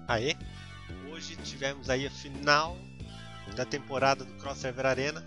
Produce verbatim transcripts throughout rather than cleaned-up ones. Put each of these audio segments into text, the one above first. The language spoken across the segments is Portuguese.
Aê! Hoje tivemos aí a final da temporada do Cross Server Arena.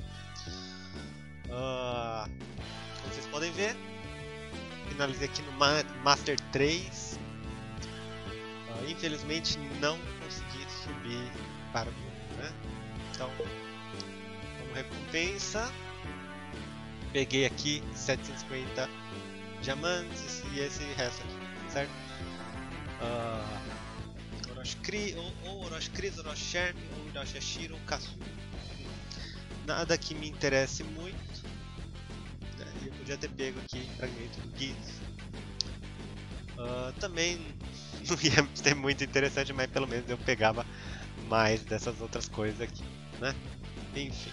Uh, como vocês podem ver, finalizei aqui no Ma Master três. Uh, infelizmente não consegui subir para o grupo, né? Então, como recompensa, peguei aqui setecentos e cinquenta diamantes e esse resto aqui, certo? Uh, Orochi Cris, ou, ou Orochi Cris, Orochi Sherm, ou Orochi Ashiro, ou Kasu. Nada que me interesse muito. Né? Eu podia ter pego aqui fragmento do Giz. Uh, também não ia ser muito interessante, mas pelo menos eu pegava mais dessas outras coisas aqui, né? Enfim.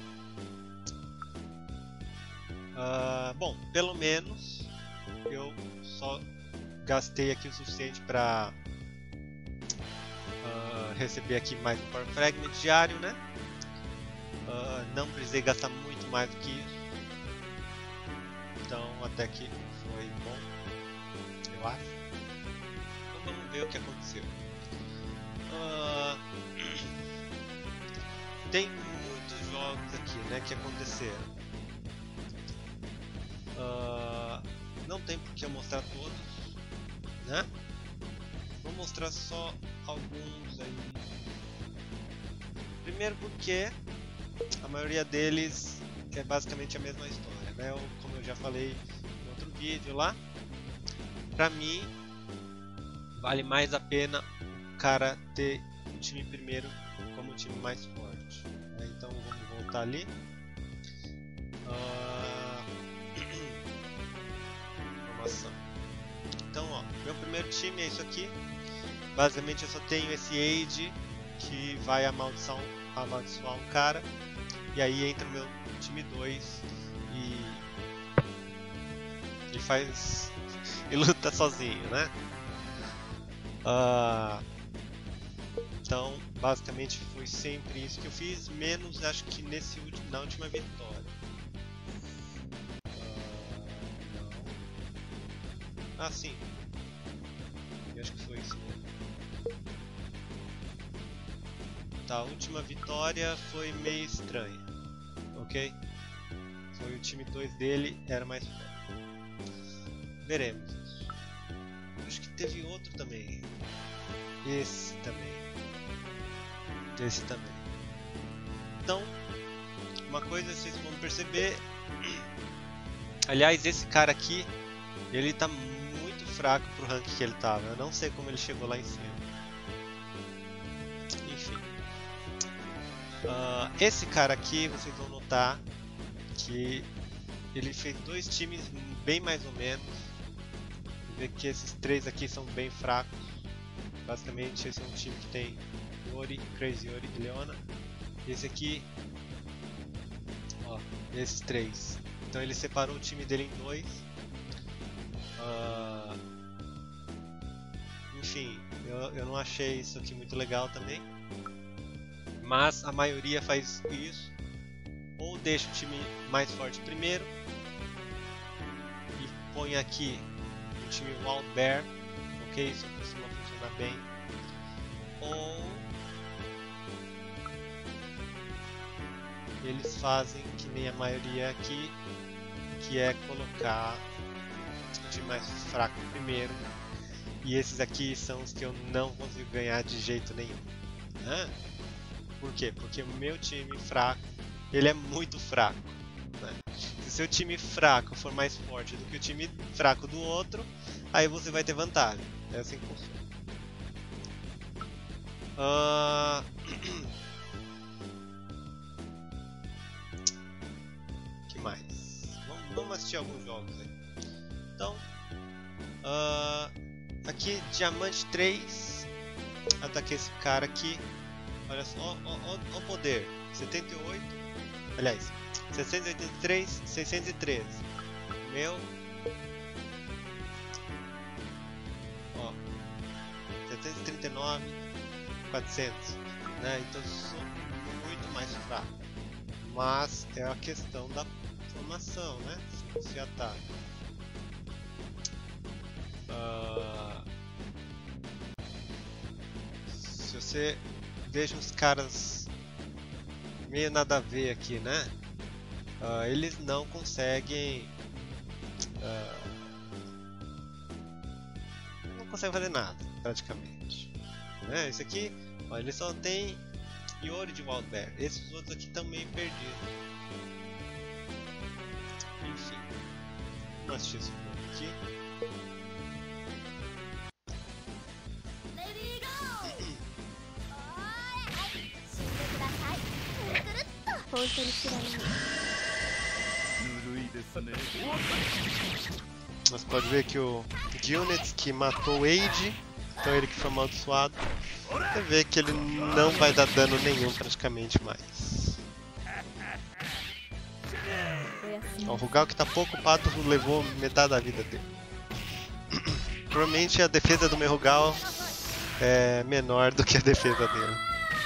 Uh, bom, pelo menos eu só gastei aqui o suficiente para uh, receber aqui mais um Power Fragment diário, né? Uh, não precisei gastar muito mais do que isso. Então até que foi bom, eu acho. Então vamos ver o que aconteceu. Uh, tem muitos jogos aqui, né, que aconteceram. Uh, não tem por que eu mostrar todos, né? Vou mostrar só alguns aí. Primeiro porque a maioria deles é basicamente a mesma história, né? Eu, como eu já falei em outro vídeo lá, pra mim vale mais a pena o cara ter o time primeiro como o time mais forte, né? Então vamos voltar ali. Uh... Informação. Então, ó, meu primeiro time é isso aqui. Basicamente eu só tenho esse Age que vai amaldiçoar um, amaldiçoar um cara. E aí entra o meu time dois e, e faz e luta sozinho, né? Uh, então, basicamente foi sempre isso que eu fiz, menos acho que nesse último, na última vitória. Uh, não. Ah, sim. Eu acho que foi isso mesmo. Tá, a última vitória foi meio estranha, ok? Foi o time dois dele, era mais forte. Veremos isso. Acho que teve outro também. Esse também. Esse também. Então, uma coisa vocês vão perceber. Aliás, esse cara aqui, ele tá muito fraco pro rank que ele tava. Eu não sei como ele chegou lá em cima. Uh, esse cara aqui, vocês vão notar que ele fez dois times bem mais ou menos. Vê que esses três aqui são bem fracos. Basicamente esse é um time que tem Yori, Crazy Yori e Leona. Esse aqui, ó, esses três. Então ele separou o time dele em dois. Uh, enfim, eu, eu não achei isso aqui muito legal também. Mas a maioria faz isso, ou deixa o time mais forte primeiro e põe aqui o time Wild Bear, ok? Isso costuma funcionar bem. Ou eles fazem que nem a maioria aqui, que é colocar o time mais fraco primeiro. E esses aqui são os que eu não consigo ganhar de jeito nenhum. Ah? Por quê? Porque o meu time fraco, ele é muito fraco, né? Se o seu time fraco for mais forte do que o time fraco do outro, aí você vai ter vantagem. É assim que funciona. Uh... que mais? Vamos, vamos assistir alguns jogos aí. Então, uh... aqui, Diamante três. Ataquei esse cara aqui. Olha só, ó o poder, setenta e oito, aliás, seiscentos e oitenta e três, seiscentos e treze, meu, ó, setecentos e trinta e nove, quatrocentos, né, então eu sou muito mais fraco, mas é a questão da formação, né, se você ataca. Uh... se você veja os caras meio nada a ver aqui, né? Uh, eles não conseguem uh, não conseguem fazer nada praticamente, né? Esse aqui, ó, ele só tem Yori de Wildbear. Esses outros aqui estão meio perdidos. Enfim, vamos assistir esse jogo aqui. Nós pode ver que o Gilnitz que matou o Age, então ele que foi amaldiçoado. Você vê que ele não vai dar dano nenhum praticamente mais. Ó, o Rugal que tá pouco ocupado levou metade da vida dele. Provavelmente a defesa do meu Rugal é menor do que a defesa dele.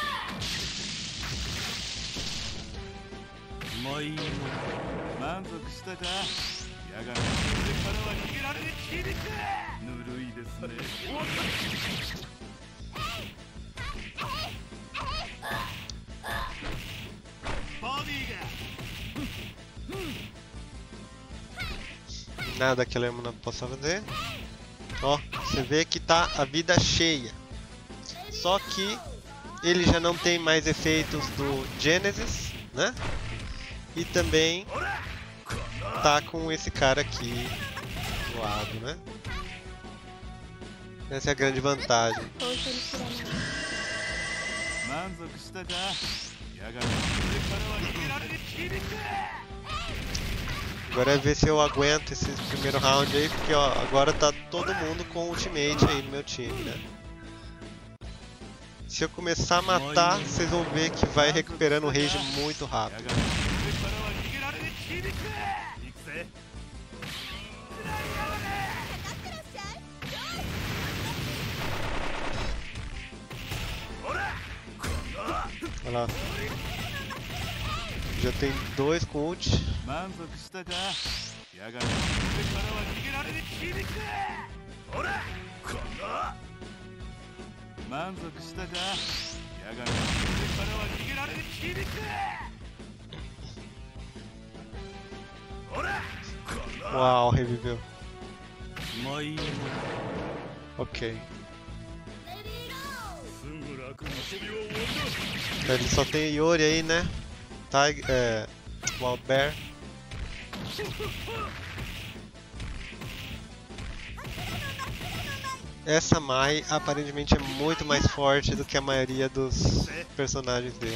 Nada que a Lemona possa fazer. Ó, você vê que tá a vida cheia. Só que ele já não tem mais efeitos do Genesis, né? E também tá com esse cara aqui do lado, né? Essa é a grande vantagem. Agora é ver se eu aguento esse primeiro round aí, porque ó, agora tá todo mundo com ultimate aí no meu time, né? Se eu começar a matar, vocês vão ver que vai recuperando o rage muito rápido. Olha lá. Já tem dois com ult. Uau, reviveu. Ok. Ele só tem Yori aí, né? Tiger, é, Wildbear. Essa Mai aparentemente é muito mais forte do que a maioria dos personagens dele.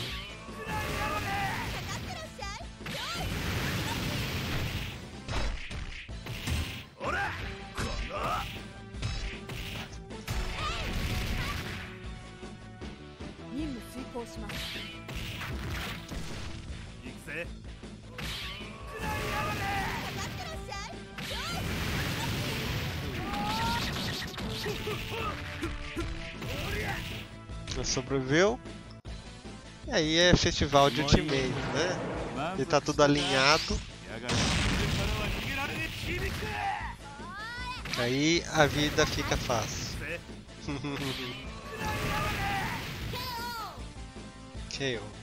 Sobreviveu. E aí é festival de ultimate, né? Ele tá tudo alinhado. Aí a vida fica fácil. K O.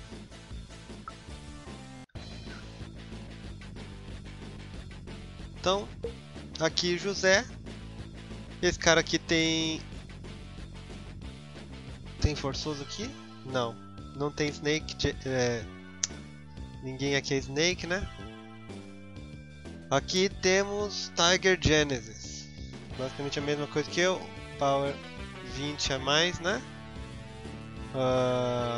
Então, aqui José. Esse cara aqui tem... Tem forçoso aqui? Não. Não tem Snake. É... Ninguém aqui é Snake, né? Aqui temos Tiger Genesis. Basicamente a mesma coisa que eu. Power vinte a mais, né? Uh...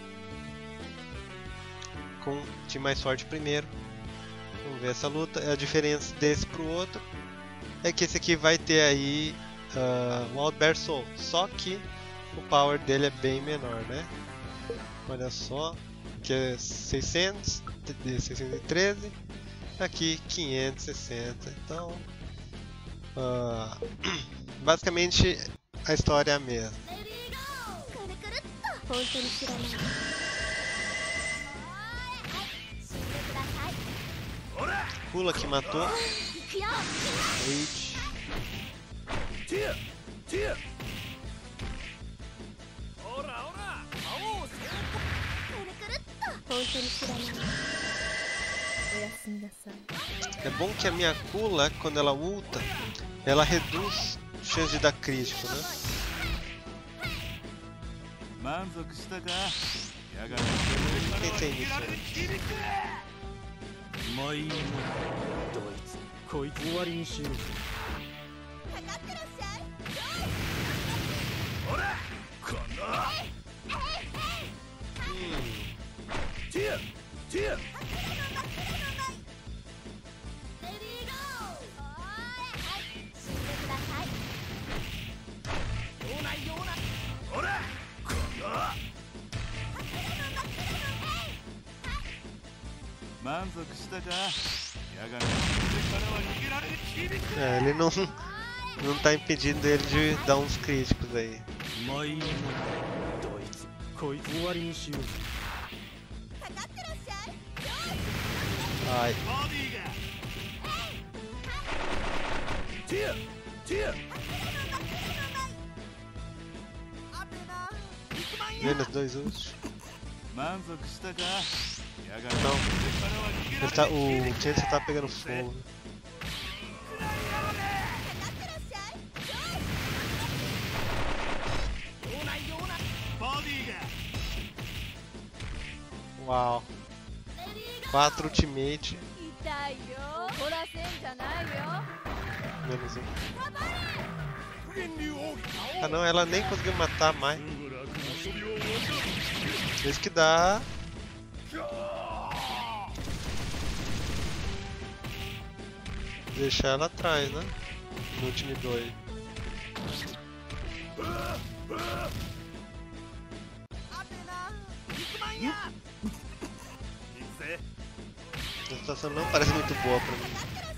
Com o time mais forte primeiro. Vamos ver essa luta. A diferença desse pro outro é que esse aqui vai ter aí uh, Wildbear Soul. Só que o power dele é bem menor, né? Olha só, aqui é seiscentos, seiscentos e treze, aqui quinhentos e sessenta. Então, uh, basicamente a história é a mesma. Kula que matou. Age. É bom que a minha Kula, quando ela ulta, ela reduz a chance de dar crítico, né? Quem tem isso? É, ele não, não tá impedindo ele de dar uns críticos aí. Ai. Menos dois ults. Não. Ele tá, o Chance tá pegando fogo. Uau. Quatro ultimate. Menos um. Ah não, ela nem conseguiu matar mais. Isso que dá. Deixar ela atrás, né? No time dois. A situação não parece muito boa pra mim.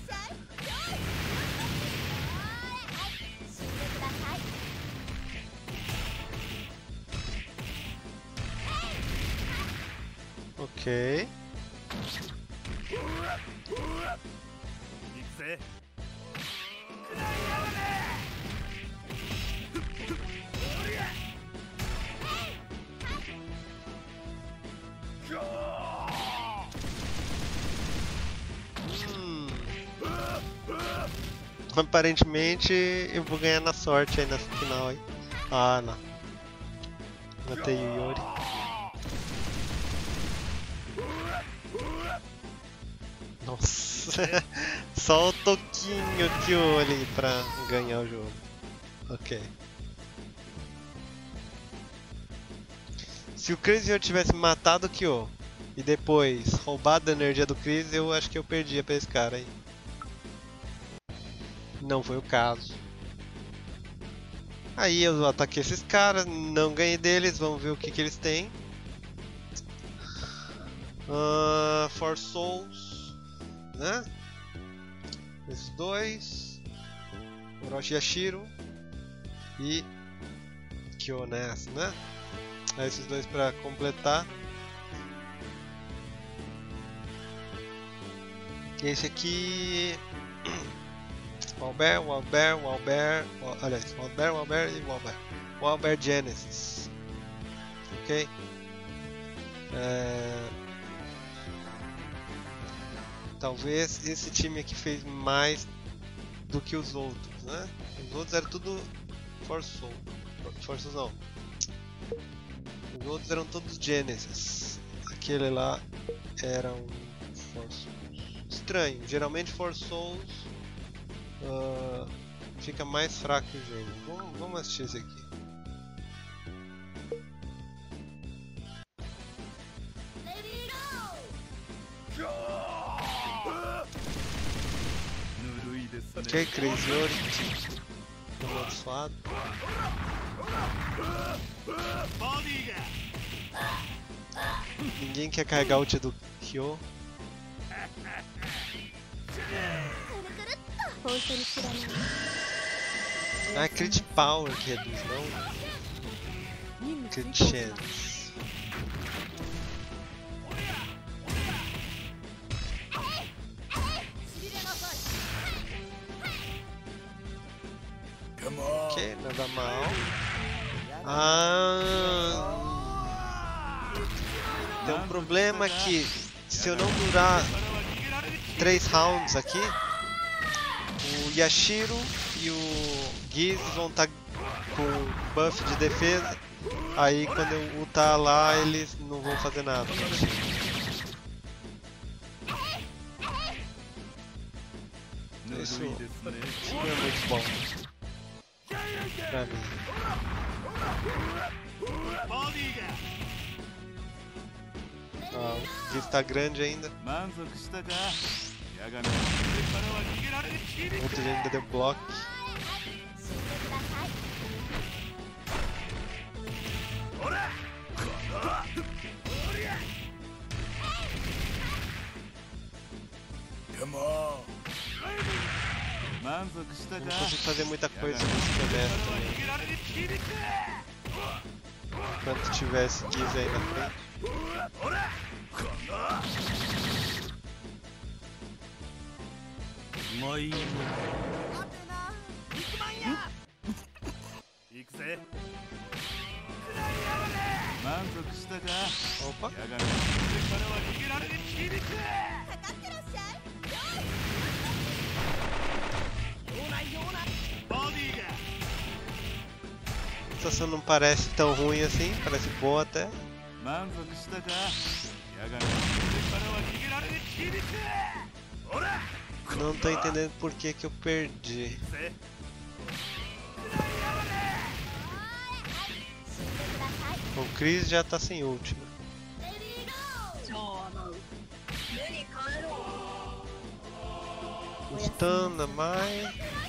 Ok. Hum. Aparentemente eu vou ganhar na sorte aí nessa final aí. Ah, não. Matei o Yori. Nossa, só o toquinho que eu ali pra ganhar o jogo. Ok. Se o Chris eu tivesse matado o Kyo e depois roubado a energia do Chris, eu acho que eu perdia pra esse cara aí. Não foi o caso. Aí eu ataquei esses caras, não ganhei deles, vamos ver o que, que eles têm. Uh, Four Souls, né? Esses dois, Orochi Yashiro e Kyo nessa, né? Aí esses dois pra completar. Esse aqui, Walber, Walber, Walber, aliás, Walber, Walber e Walber, Walber Genesis, ok? É... Talvez esse time aqui fez mais do que os outros, né? Os outros eram tudo Force Soul, Force não. Os outros eram todos Genesis. Aquele lá era um Force Souls. Estranho, geralmente Force Souls uh, fica mais fraco que o gênero. Vamos, vamos assistir esse aqui. Ok, Crazy Yori, amaldiçoado. Ninguém quer carregar o ult do Kyo. Ah, é Crit Power que reduz, não? Crit Chance. Ok, nada mal. Ah. Tem um problema que se eu não durar três rounds aqui, o Yashiro e o Giz vão estar com buff de defesa. Aí quando eu ultar lá, eles não vão fazer nada. Isso, isso não é muito bom pra mim. Ah, o Giz tá grande ainda. Outro ainda deu block. Não consigo fazer muita coisa nesse semestre também. Enquanto tivesse Giz aí na frente. Opa! A situação não parece tão ruim assim, parece boa até. Não tô entendendo por que que eu perdi. O Chris já tá sem ult, né? Custando mais.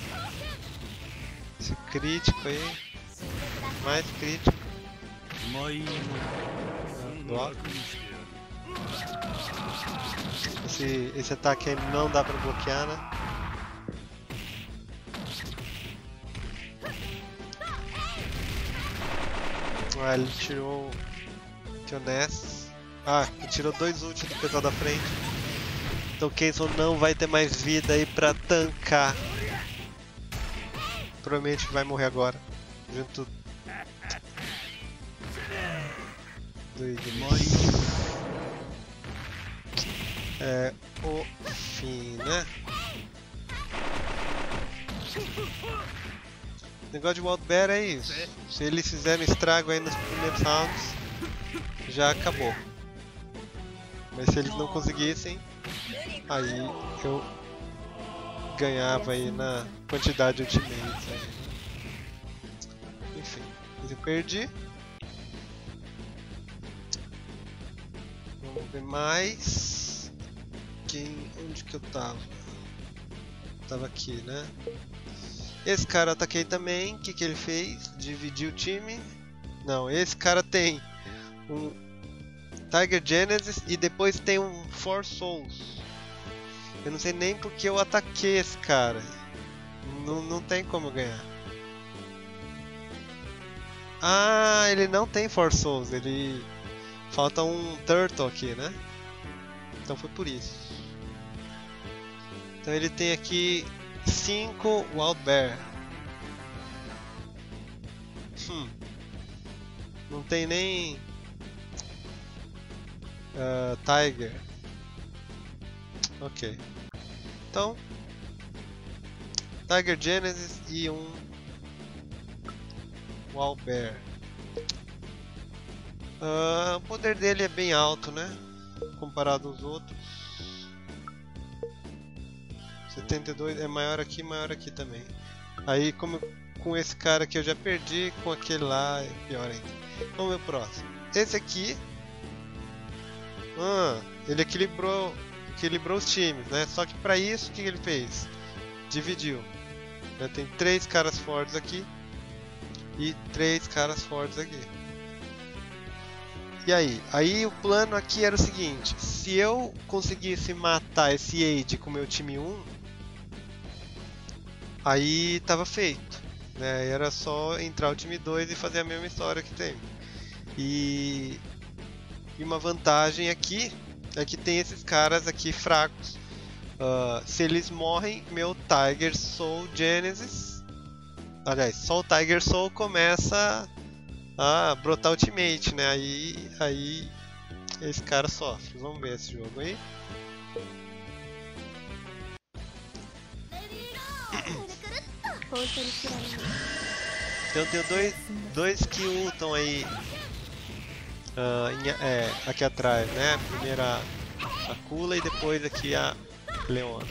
Esse crítico aí. Mais crítico. Bloco. Esse, esse ataque aí não dá pra bloquear, né? Ah, ele tirou o Ness. Ah, ele tirou dois ults do pessoal da frente. Então o Keyson não vai ter mais vida aí pra tancar. Provavelmente vai morrer agora. Junto do Ignis. É o fim, né? O negócio de Wild Bear é isso. Se eles fizerem estrago aí nos primeiros rounds, já acabou. Mas se eles não conseguissem, aí eu ganhava aí na quantidade de ultimates aí. Enfim, eu perdi. Vamos ver mais. Quem, onde que eu tava? Tava aqui, né? Esse cara eu ataquei também. O que que ele fez? Dividiu o time. Não, esse cara tem um Tiger Genesis e depois tem um Four Souls. Eu não sei nem porque eu ataquei esse cara. Não, não tem como ganhar. Ah, ele não tem Four Souls. Ele... Falta um Turtle aqui, né? Então foi por isso. Então ele tem aqui cinco Wild Bear. Hum. Não tem nem uh, Tiger. Ok. Então Tiger Genesis e um Wild Bear. Uh, o poder dele é bem alto, né? Comparado aos outros. setenta e dois é maior aqui, maior aqui também. Aí como com esse cara que eu já perdi, com aquele lá é pior ainda. Vamos ver o próximo. Esse aqui, ah, ele equilibrou, equilibrou os times, né? Só que para isso o que ele fez? Dividiu. Né? Tem três caras fortes aqui e três caras fortes aqui. E aí? Aí o plano aqui era o seguinte: se eu conseguisse matar esse Ade com o meu time um, aí tava feito, né? Era só entrar o time dois e fazer a mesma história que tem. E, e uma vantagem aqui é que tem esses caras aqui fracos. Uh, se eles morrem, meu Tiger Soul Genesis, aliás, só o Tiger Soul começa a brotar ultimate, né? Aí, aí esse cara sofre. Vamos ver esse jogo aí. Então eu tenho dois, dois que lutam aí uh, em, é, aqui atrás, né? Primeiro a, a Kula e depois aqui a Leona.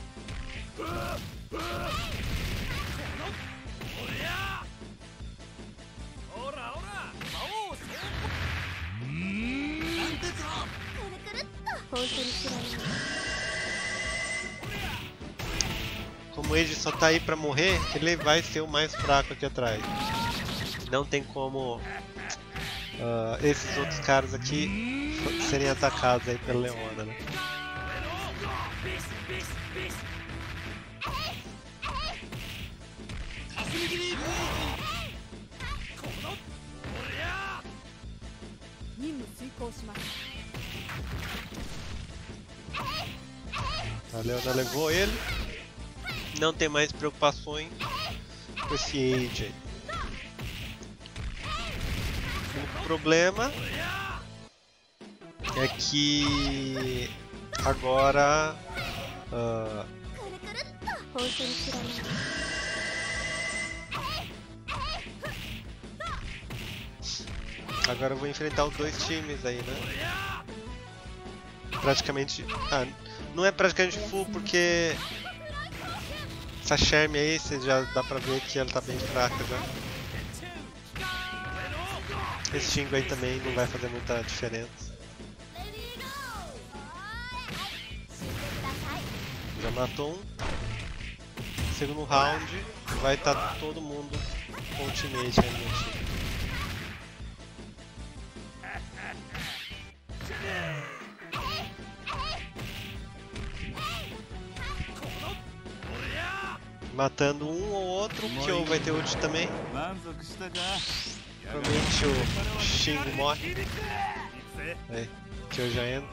Como ele só tá aí pra morrer, ele vai ser o mais fraco aqui atrás. Não tem como uh, esses outros caras aqui serem atacados aí pela Leona, né? A Leona levou ele. Não tem mais preocupações com esse Age aí. O único problema é que agora uh, agora eu vou enfrentar os dois times aí, né? Praticamente, ah, não é praticamente full porque essa Charme aí, você já dá pra ver que ela tá bem fraca já. Esse Shingo aí também não vai fazer muita diferença. Já matou um. Segundo round, vai estar tá todo mundo com ultimate aí no time. Matando um ou outro, o Kyo vai ter ult também. Provavelmente o Shingo morre. Aí, Kyo já entra.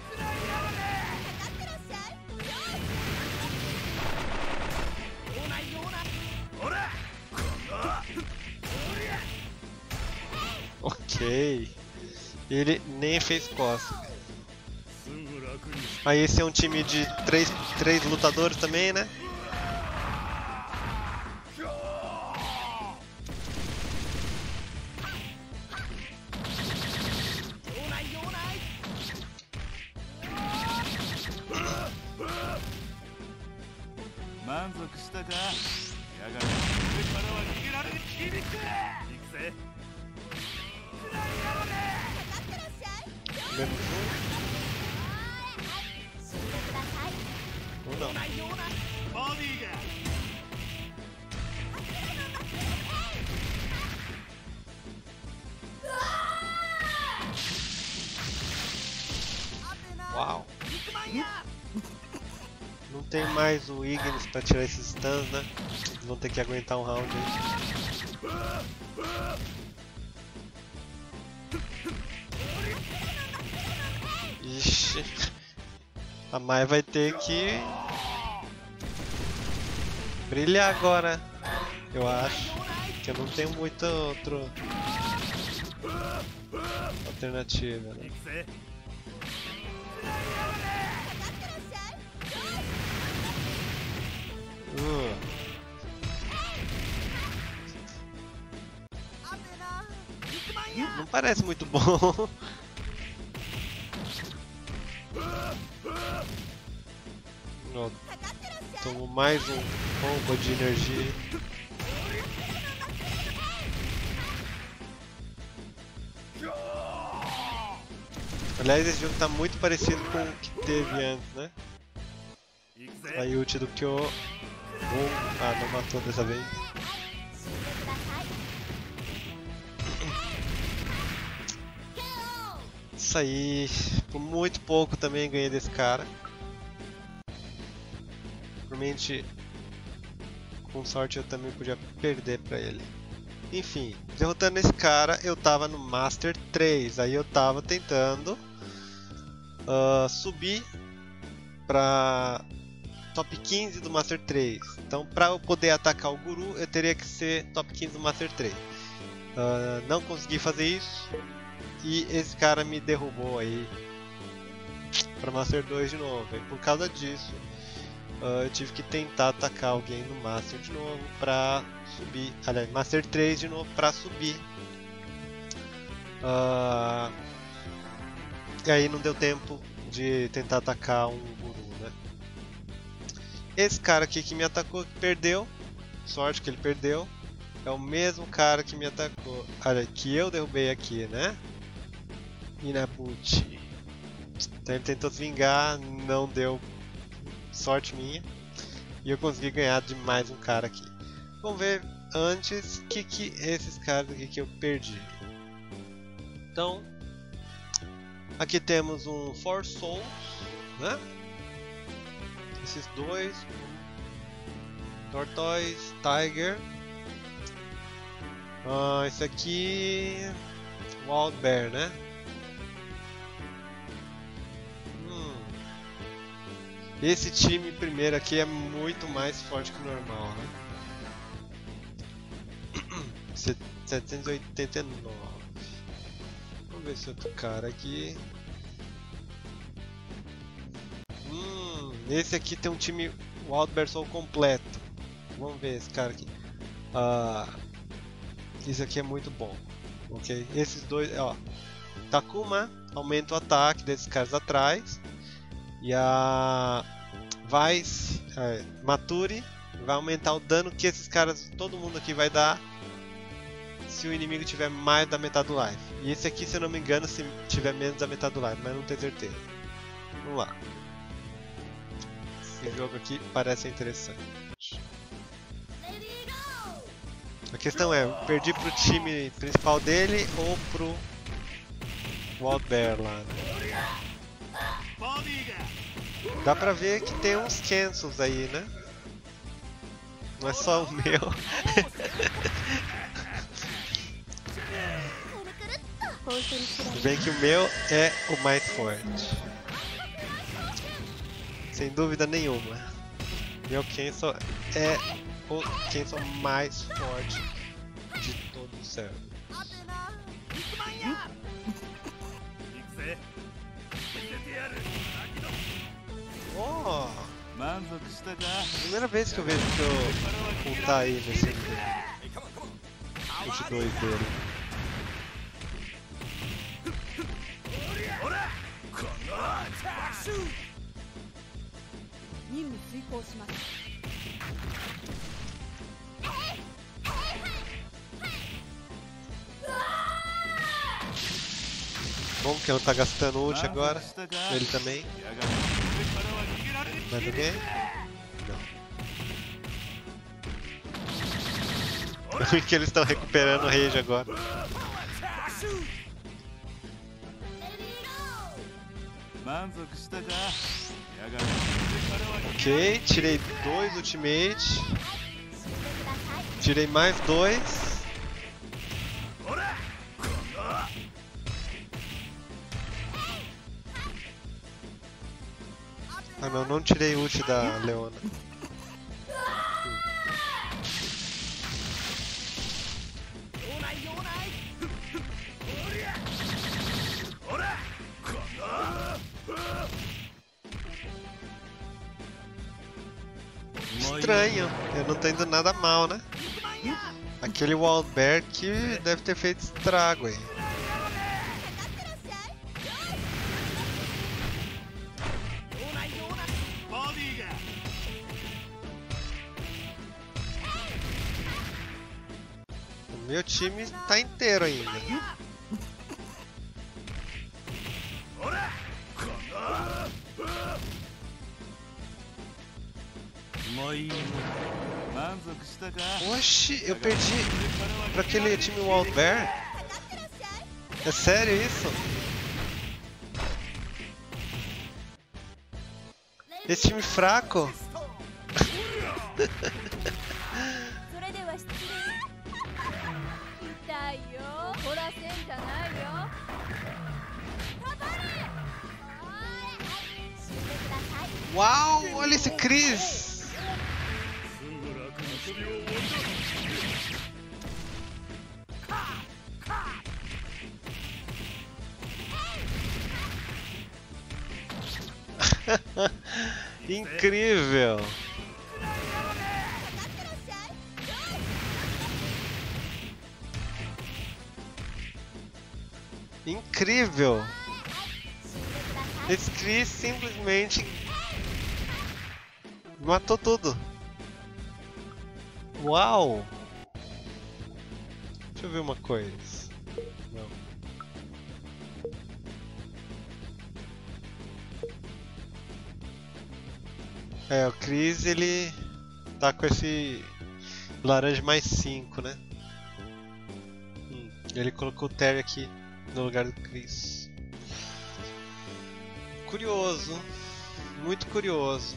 Ok. Ele nem fez costa. Aí esse é um time de três, três lutadores também, né? Menos um. Ou não. Uau. Não tem mais o Ignis pra tirar esses stuns, né? Eles vão ter que aguentar um round aí. Ixi, a Mai vai ter que brilhar agora, eu acho, que eu não tenho muita outra alternativa, né? Uh. Não parece muito bom. Oh, tomo mais um combo de energia. Aliás, esse jogo tá muito parecido com o que teve antes, né? A ult do Kyo. Um. Ah, não matou dessa vez. Isso aí. Por muito pouco também ganhei desse cara. Provavelmente, com sorte, eu também podia perder pra ele. Enfim, derrotando esse cara, eu tava no Master três. Aí eu tava tentando uh, subir pra top quinze do Master três. Então, pra eu poder atacar o Guru, eu teria que ser top quinze do Master três. Uh, não consegui fazer isso. E esse cara me derrubou aí pra Master dois de novo. E por causa disso, uh, eu tive que tentar atacar alguém no Master de novo pra subir. Aliás, Master três de novo pra subir. Uh, e aí não deu tempo de tentar atacar um guru, né? Esse cara aqui que me atacou, que perdeu. Sorte que ele perdeu. É o mesmo cara que me atacou. Olha, que eu derrubei aqui, né? Inabuchi. Então ele tentou se vingar, não deu sorte minha. E eu consegui ganhar de mais um cara aqui. Vamos ver antes o que, que esses caras aqui que eu perdi. Então, aqui temos um Four Souls, né? Esses dois. Tortoise, Tiger. Ah, esse aqui. Wild Bear, né? Hum. Esse time primeiro aqui é muito mais forte que o normal, né? setecentos e oitenta e nove. Vamos ver esse outro cara aqui. Hum, esse aqui tem um time Wild Bear Soul completo. Vamos ver esse cara aqui. Ah, esse aqui é muito bom. Ok? Esses dois, ó. Takuma aumenta o ataque desses caras atrás. E a Vice, é, Maturi vai aumentar o dano que esses caras, todo mundo aqui vai dar se o inimigo tiver mais da metade do life. E esse aqui, se eu não me engano, se tiver menos da metade do life, mas não tenho certeza. Vamos lá. Esse jogo aqui parece interessante. A questão é, eu perdi pro time principal dele ou pro Wild Bear lá, né? Dá pra ver que tem uns cancels aí, né? Não é só o meu. Bem que o meu é o mais forte. Sem dúvida nenhuma. Meu cancel é o cancel mais forte de todo o server. Oh! Primeira vez que eu vejo que eu ultar aí nesse ult dois dele. Bom que ela tá gastando ult agora. Ele também. Mais alguém? Não. Eu vi que eles estão recuperando o rage agora. Ok, tirei dois ultimate. Tirei mais dois. Ah não, não tirei ult da Leona. Estranho, eu não tô indo nada mal, né? Aquele Wild Bear que deve ter feito estrago aí. O meu time tá inteiro ainda. Oxi, eu perdi pra aquele time Wild Bear? É sério isso? Esse time fraco? Uau, olha esse Chris! Incrível! Incrível! Esse Chris simplesmente matou tudo. Uau! Deixa eu ver uma coisa. Não. É, o Chris ele tá com esse laranja mais cinco, né? Hum, ele colocou o Terry aqui no lugar do Chris. Curioso, muito curioso.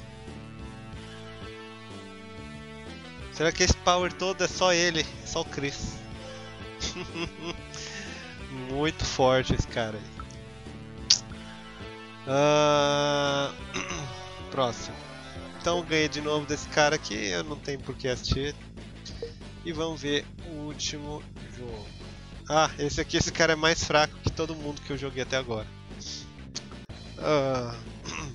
Será que esse power todo é só ele, é só o Chris? Muito forte esse cara aí. Uh... Próximo. Então ganhei de novo desse cara aqui, eu não tenho por que assistir. E vamos ver o último jogo. Ah, esse aqui, esse cara é mais fraco que todo mundo que eu joguei até agora. Uh...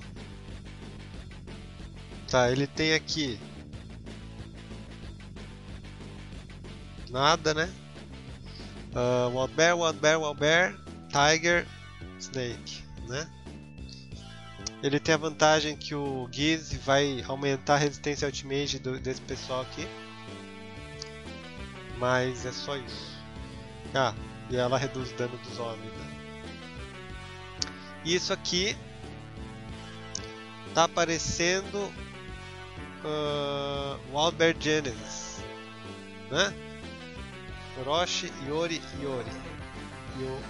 Tá, ele tem aqui nada, né? Uh, Wild Bear, Wild Bear, Wild Bear, Tiger, Snake, né? Ele tem a vantagem que o Giz vai aumentar a resistência Ultimate do, desse pessoal aqui. Mas é só isso. Ah, e ela reduz o dano dos homens, né? E isso aqui tá aparecendo uh, Wild Bear Genesis, né? Orochi, Iori, Iori. Yo...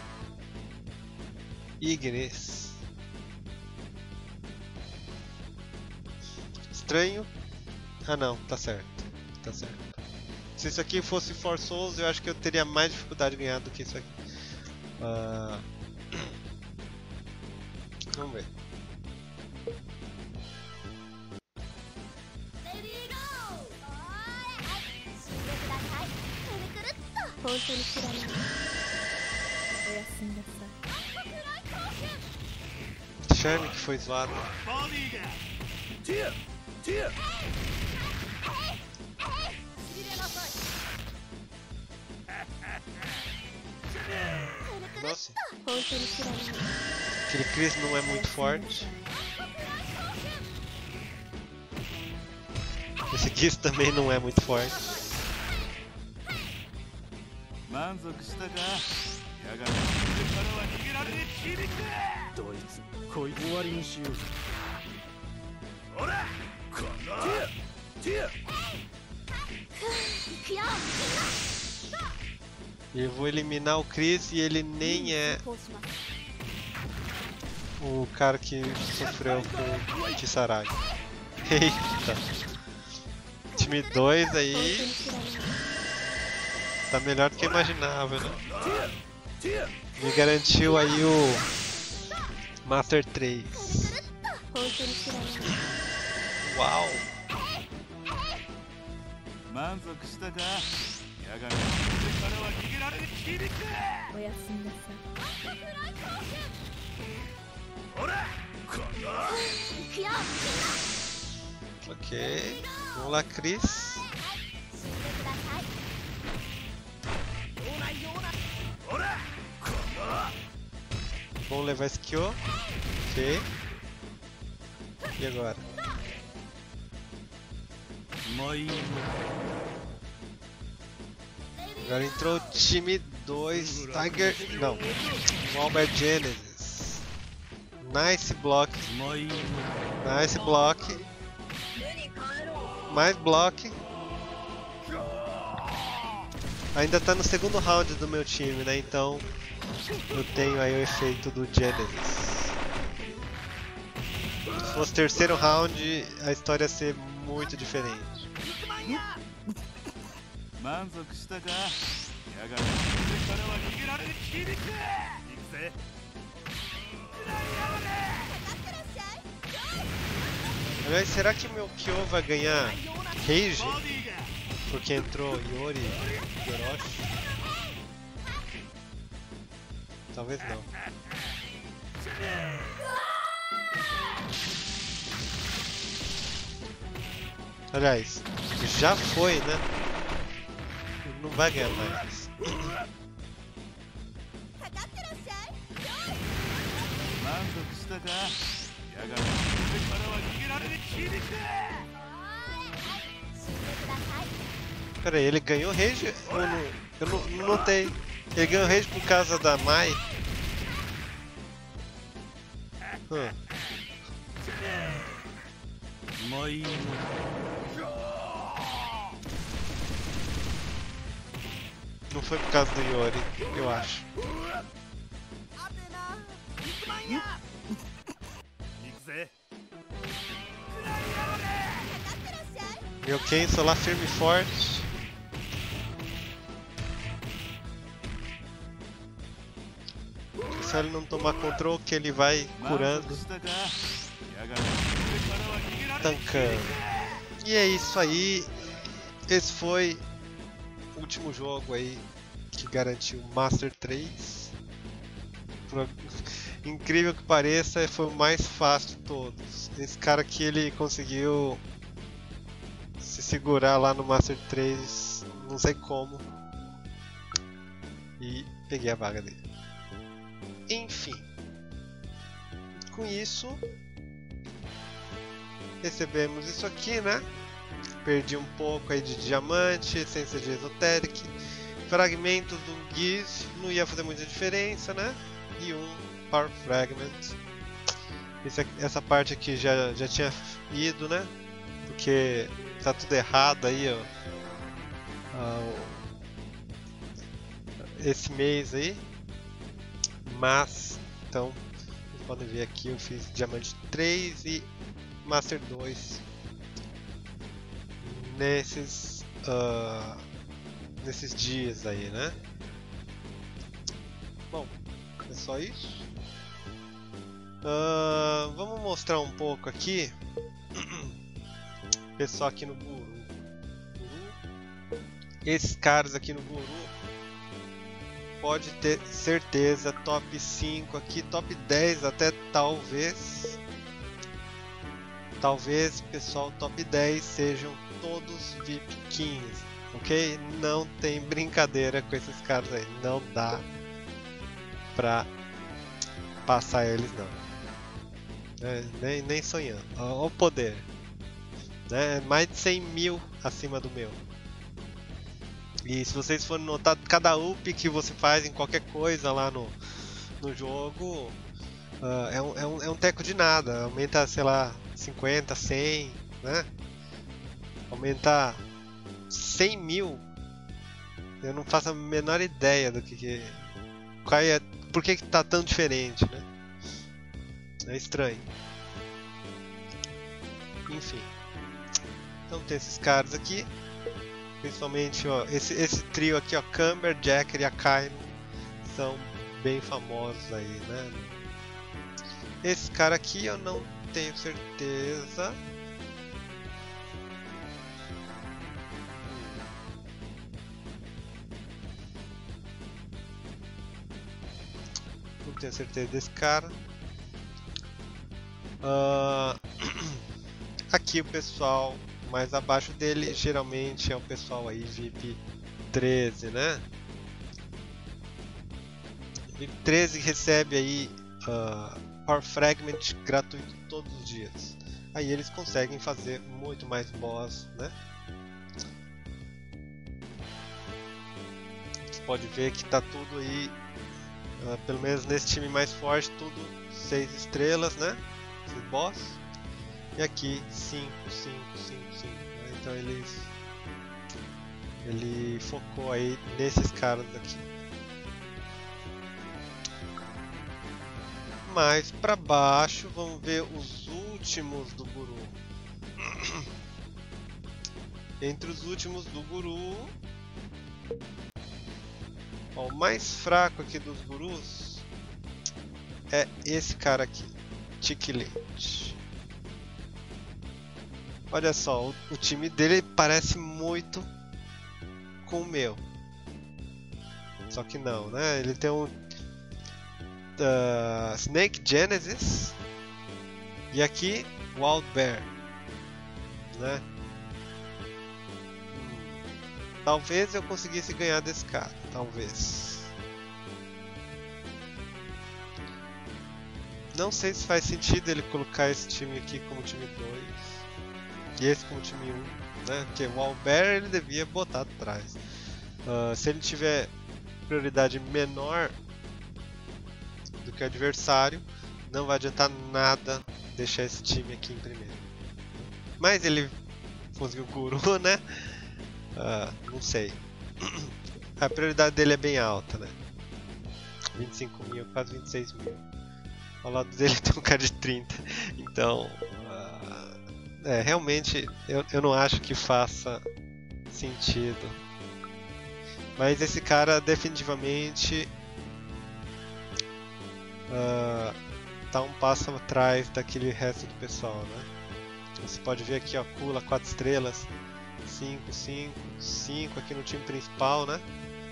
Ignis. Estranho. Ah não, tá certo. Tá certo. Se isso aqui fosse For Souls, eu acho que eu teria mais dificuldade de ganhar do que isso aqui. Uh... Vamos ver. Charme que foi zoado. Nossa. Aquele Chris não é muito forte. Esse Giz também não é muito forte. Eu vou eliminar o Chris e ele nem é o cara que sofreu com o Kisaragi. Eita! Time dois aí tá melhor do que eu imaginava, né? Me garantiu aí o Master três. Uau! Ok, vamos lá, Chris. Vamos levar esse Kyo. Ok. E agora? Agora entrou o time dois, Tiger, não, Wild Bear Genesis. Nice block, nice block, mais block. Ainda tá no segundo round do meu time, né? Então eu tenho aí o efeito do Genesis. Se fosse terceiro round, a história ia ser muito diferente. Aliás, será que meu Kyo vai ganhar Rage? Porque entrou Iori e Orochi? Talvez não. Aliás, já foi, né? Não vai ganhar mais. Pera aí, ele ganhou rage? Ou não? Eu não, não notei. Ele ganhou rage por causa da Mai? Hum. Não foi por causa do Yori, eu acho. Meu Kenso lá firme e forte. Se ele não tomar controle, que ele vai curando, tancando. E é isso aí. Esse foi o último jogo aí que garantiu o Master três. Por incrível que pareça, foi o mais fácil de todos. Esse cara aqui, ele conseguiu se segurar lá no Master três, não sei como, e peguei a vaga dele. Enfim, com isso recebemos isso aqui, né? Perdi um pouco aí de diamante, essência de Esoteric, fragmentos do Giz, não ia fazer muita diferença, né? E um Power Fragment. Esse, essa parte aqui já, já tinha ido, né? Porque tá tudo errado aí, ó. Ah, esse mês aí. Mas, então, vocês podem ver aqui, eu fiz Diamante três e Master dois nesses, uh, nesses dias aí, né? Bom, é só isso. Uh, vamos mostrar um pouco aqui. Pessoal aqui no Guru. Guru. Esses caras aqui no Guru, pode ter certeza, top cinco aqui, top dez até talvez. Talvez, pessoal, top dez sejam todos V I P quinze, ok? Não tem brincadeira com esses caras aí, não dá pra passar eles não. É, nem, nem sonhando. Olha o poder. Né? Mais de cem mil acima do meu. E se vocês forem notar, cada up que você faz em qualquer coisa lá no, no jogo uh, é, um, é, um, é um teco de nada. Aumenta, sei lá, cinquenta, cem, né? Aumenta cem mil. Eu não faço a menor ideia do que, que qual é, por que que tá tão diferente, né? É estranho. Enfim. Então tem esses caras aqui. Principalmente, ó, esse, esse trio aqui, ó, Camber, Jacker e Akainu, são bem famosos aí, né? Esse cara aqui eu não tenho certeza. Não tenho certeza desse cara. Uh... Aqui o pessoal mais abaixo dele geralmente é o pessoal aí V I P treze, né? V I P treze recebe aí uh, Power Fragment gratuito todos os dias. Aí eles conseguem fazer muito mais boss, né? Você pode ver que tá tudo aí, uh, pelo menos nesse time mais forte, tudo seis estrelas, né? Esses boss. E aqui cinco, cinco, cinco, cinco. Né? Então eles, ele focou aí nesses caras aqui. Mais para baixo, vamos ver os últimos do Guru. Entre os últimos do Guru, ó, o mais fraco aqui dos Gurus é esse cara aqui, Ticklet. Olha só, o, o time dele parece muito com o meu. Só que não, né? Ele tem um uh, Snake Genesis e aqui Wild Bear, né? Talvez eu conseguisse ganhar desse cara, talvez. Não sei se faz sentido ele colocar esse time aqui como time dois e esse como time um, né? Porque o Albert ele devia botar atrás. Uh, se ele tiver prioridade menor do que o adversário, não vai adiantar nada deixar esse time aqui em primeiro. Mas ele conseguiu o Guru, né? Uh, não sei. A prioridade dele é bem alta, né? vinte e cinco mil, quase vinte e seis mil. Ao lado dele tem um cara de trinta. Então, uh, é, realmente eu, eu não acho que faça sentido. Mas esse cara definitivamente uh, tá um passo atrás daquele resto do pessoal, né? Você pode ver aqui, ó, Kula, quatro estrelas, cinco, cinco, cinco aqui no time principal, né?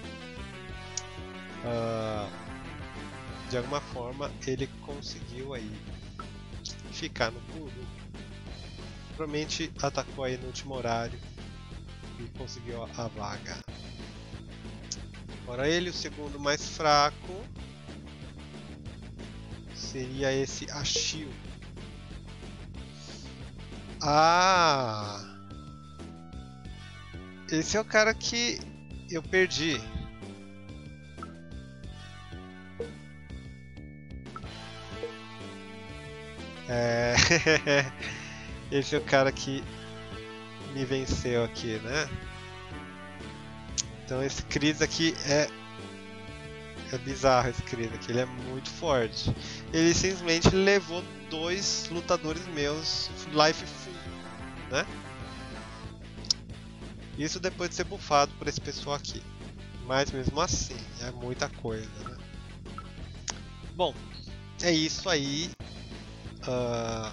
Uh, de alguma forma ele conseguiu aí ficar no pulo. Provavelmente atacou aí no último horário e conseguiu a vaga. Agora ele, o segundo mais fraco, seria esse Ashil. Ah! Esse é o cara que eu perdi. É... Esse é o cara que me venceu aqui, né? Então esse Chris aqui é... é bizarro, esse Chris aqui, ele é muito forte. Ele simplesmente levou dois lutadores meus life full, né? Isso depois de ser buffado por esse pessoal aqui. Mas mesmo assim, é muita coisa, né? Bom, é isso aí. Uh...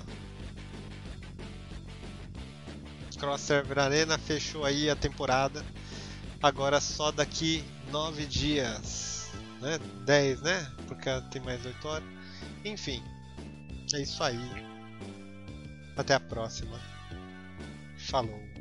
Cross Server Arena fechou aí a temporada. Agora só daqui nove dias, né? dez, né? Porque tem mais oito horas. Enfim, é isso aí. Até a próxima. Falou.